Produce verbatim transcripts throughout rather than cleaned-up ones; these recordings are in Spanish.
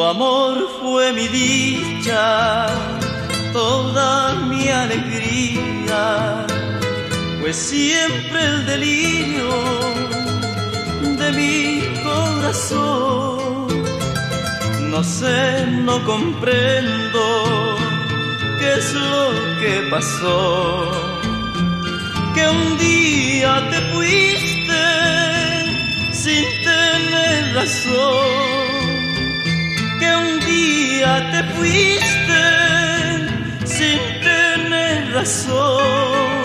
Tu amor fue mi dicha, toda mi alegría, fue siempre el delirio de mi corazón. No sé, no comprendo qué es lo que pasó, que un día te fuiste sin tener razón, que un día te fuiste sin tener razón.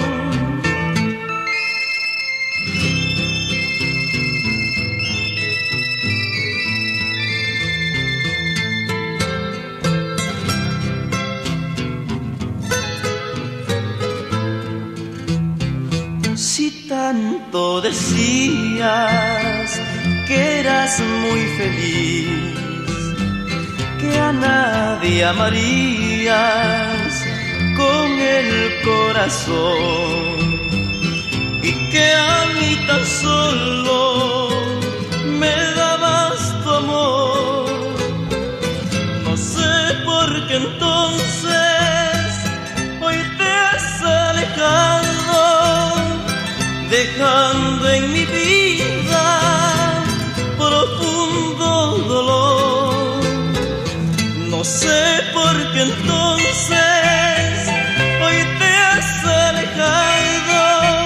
Si tanto decías que eras muy feliz, que a nadie amarías con el corazón y que a mí tan solo me dabas tu amor, no sé por qué entonces hoy te has alejado, dejando en mi vida profundo dolor. No sé por qué entonces hoy te has alejado,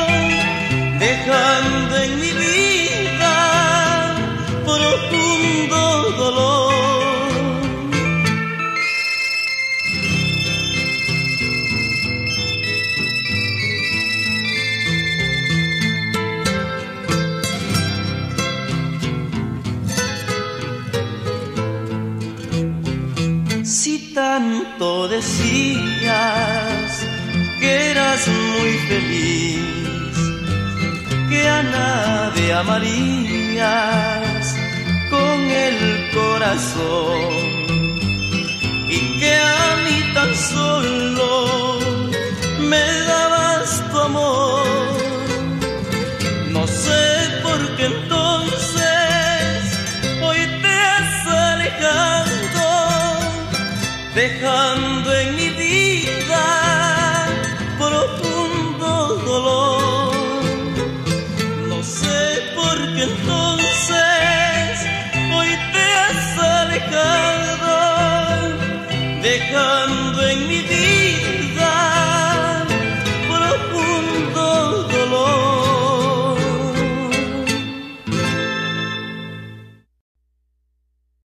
dejando en mi vida profundo dolor. Si tanto decías que eras muy feliz, que a nadie amarías con el corazón y que a mí tan solo me dabas tu amor, no sé por qué entonces hoy te has alejado, dejando en mi vida profundo dolor. No sé por qué entonces hoy te has alejado, dejando en mi vida